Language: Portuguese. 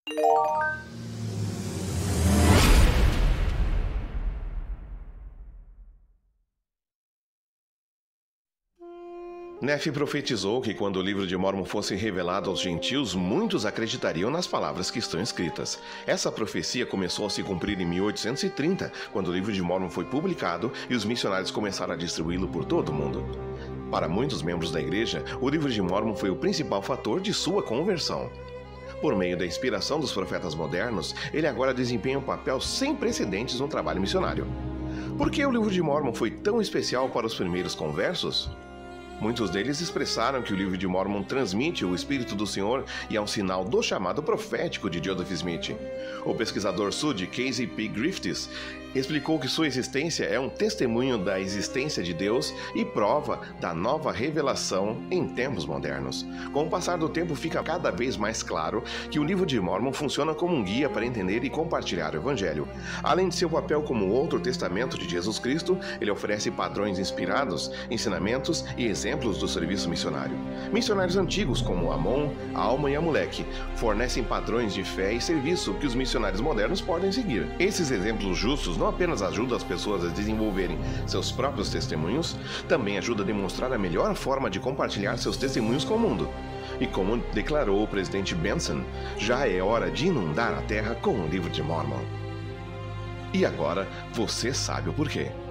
Nefe profetizou que quando o livro de Mórmon fosse revelado aos gentios, muitos acreditariam nas palavras que estão escritas. Essa profecia começou a se cumprir em 1830, quando o livro de Mórmon foi publicado e os missionários começaram a distribuí-lo por todo o mundo. Para muitos membros da igreja, o livro de Mórmon foi o principal fator de sua conversão. Por meio da inspiração dos profetas modernos, ele agora desempenha um papel sem precedentes no trabalho missionário. Por que o livro de Mórmon foi tão especial para os primeiros conversos? Muitos deles expressaram que o livro de Mórmon transmite o Espírito do Senhor e é um sinal do chamado profético de Joseph Smith. O pesquisador Sud Casey P. Griffiths explicou que sua existência é um testemunho da existência de Deus e prova da nova revelação em tempos modernos. Com o passar do tempo, fica cada vez mais claro que o livro de Mórmon funciona como um guia para entender e compartilhar o Evangelho. Além de seu papel como outro testamento de Jesus Cristo, ele oferece padrões inspirados, ensinamentos e exemplos do serviço missionário. Missionários antigos como Amon, Alma e Amulek fornecem padrões de fé e serviço que os missionários modernos podem seguir. Esses exemplos justos não apenas ajudam as pessoas a desenvolverem seus próprios testemunhos, também ajuda a demonstrar a melhor forma de compartilhar seus testemunhos com o mundo. E como declarou o presidente Benson, já é hora de inundar a terra com o livro de Mórmon. E agora você sabe o porquê.